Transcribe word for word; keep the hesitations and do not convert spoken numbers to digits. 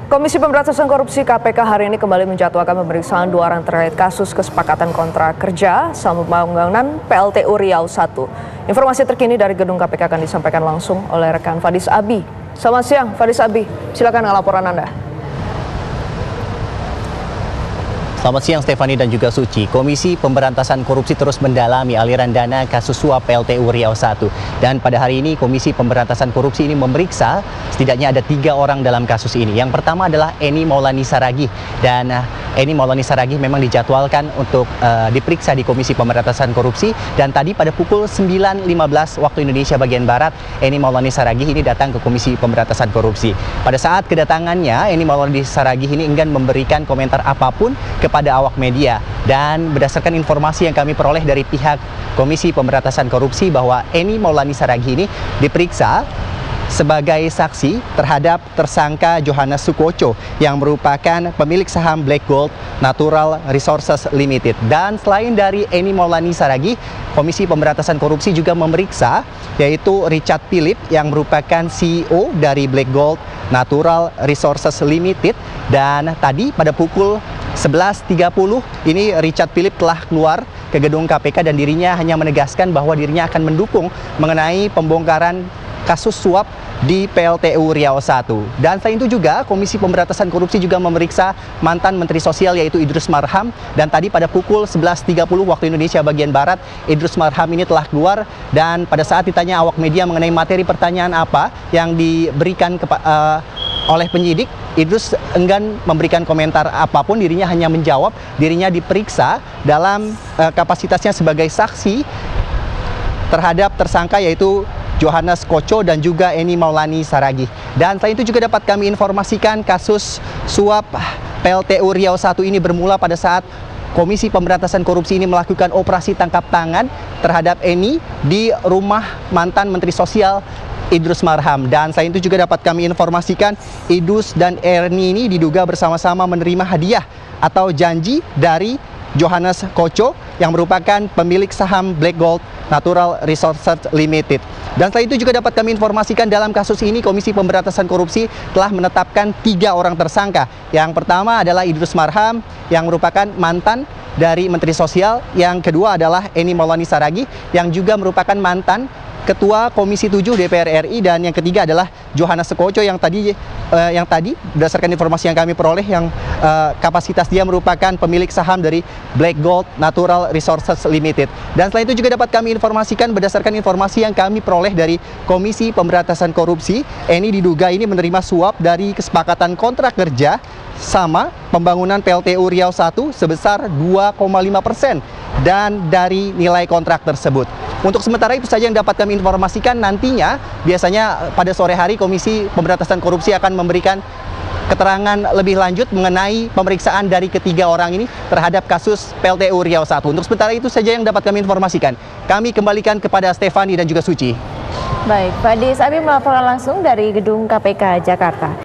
Komisi Pemberantasan Korupsi K P K hari ini kembali menjadwalkan pemeriksaan dua orang terkait kasus kesepakatan kontrak kerja sama pembangunan P L T U Riau satu. Informasi terkini dari gedung K P K akan disampaikan langsung oleh rekan Fadis Abi. Selamat siang, Fadis Abi. Silakan dengan laporan Anda. Selamat siang Stefani dan juga Suci. Komisi Pemberantasan Korupsi terus mendalami aliran dana kasus suap P L T U Riau satu. Dan pada hari ini Komisi Pemberantasan Korupsi ini memeriksa setidaknya ada tiga orang dalam kasus ini. Yang pertama adalah Eni Maulani Saragih. Dan uh, Eni Maulani Saragih memang dijadwalkan untuk uh, diperiksa di Komisi Pemberantasan Korupsi. Dan tadi pada pukul sembilan lima belas waktu Indonesia bagian Barat, Eni Maulani Saragih ini datang ke Komisi Pemberantasan Korupsi. Pada saat kedatangannya, Eni Maulani Saragih ini enggan memberikan komentar apapun ke pada awak media, dan berdasarkan informasi yang kami peroleh dari pihak Komisi Pemberantasan Korupsi bahwa Eni Maulani Saragih ini diperiksa sebagai saksi terhadap tersangka Johannes Sukoco yang merupakan pemilik saham Black Gold Natural Resources Limited. Dan selain dari Eni Maulani Saragih, Komisi Pemberantasan Korupsi juga memeriksa yaitu Richard Philip yang merupakan C E O dari Black Gold Natural Resources Limited. Dan tadi pada pukul sebelas tiga puluh ini Richard Philip telah keluar ke gedung K P K dan dirinya hanya menegaskan bahwa dirinya akan mendukung mengenai pembongkaran kasus suap di P L T U Riau satu. Dan selain itu juga Komisi Pemberantasan Korupsi juga memeriksa mantan Menteri Sosial yaitu Idrus Marham. Dan tadi pada pukul sebelas tiga puluh waktu Indonesia bagian Barat, Idrus Marham ini telah keluar, dan pada saat ditanya awak media mengenai materi pertanyaan apa yang diberikan ke, uh, oleh penyidik, Idrus enggan memberikan komentar apapun. Dirinya hanya menjawab dirinya diperiksa dalam uh, kapasitasnya sebagai saksi terhadap tersangka yaitu Johannes Sukoco dan juga Eni Maulani Saragih. Dan selain itu juga dapat kami informasikan kasus suap P L T U Riau satu ini bermula pada saat Komisi Pemberantasan Korupsi ini melakukan operasi tangkap tangan terhadap Eni di rumah mantan Menteri Sosial Idrus Marham. Dan selain itu juga dapat kami informasikan Idrus dan Eni ini diduga bersama-sama menerima hadiah atau janji dari Johannes Sukoco yang merupakan pemilik saham Black Gold Natural Resources Limited. Dan selain itu juga dapat kami informasikan dalam kasus ini Komisi Pemberantasan Korupsi telah menetapkan tiga orang tersangka. Yang pertama adalah Idrus Marham yang merupakan mantan dari Menteri Sosial. Yang kedua adalah Eni Maulani Saragih yang juga merupakan mantan Ketua Komisi tujuh D P R R I, dan yang ketiga adalah Johannes Sukoco yang tadi uh, yang tadi berdasarkan informasi yang kami peroleh yang uh, kapasitas dia merupakan pemilik saham dari Black Gold Natural Resources Limited. Dan selain itu juga dapat kami informasikan berdasarkan informasi yang kami peroleh dari Komisi Pemberantasan Korupsi, Eni diduga ini menerima suap dari kesepakatan kontrak kerja sama pembangunan P L T U Riau satu sebesar dua koma lima persen dan dari nilai kontrak tersebut. Untuk sementara itu saja yang dapat kami informasikan. Nantinya biasanya pada sore hari Komisi Pemberantasan Korupsi akan memberikan keterangan lebih lanjut mengenai pemeriksaan dari ketiga orang ini terhadap kasus P L T U Riau satu. Untuk sementara itu saja yang dapat kami informasikan. Kami kembalikan kepada Stefani dan juga Suci. Baik, Fadis Abi melaporkan langsung dari gedung K P K Jakarta.